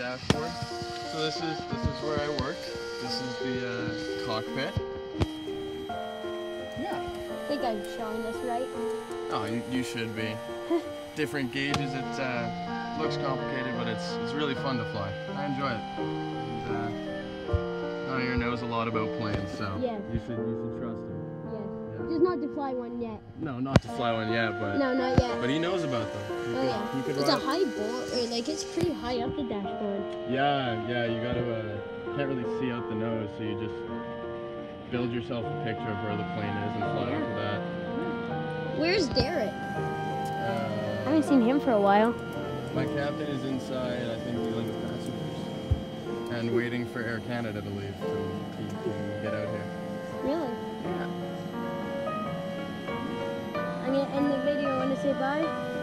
dashboard. So this is where I work. This is the cockpit. Yeah. I think I'm showing this right. Oh, you should be. Different gauges. It looks complicated, but it's really fun to fly. I enjoy it. And, Nair knows a lot about planes, so Yes. you should trust him. Yes. Yeah. Just not to fly one yet. No, not to fly one yet, but No, not yet. but he knows about them. Oh yeah. It's a high board, or like it's pretty high up the dashboard. Yeah, you gotta can't really see out the nose, so you just build yourself a picture of where the plane is and fly off of that. Where's Derek? I Uh, haven't seen him for a while. my captain is inside, I think, dealing with passengers and waiting for Air Canada to leave so he can get out here. Really? Yeah. I'm gonna end the video. Want to say bye?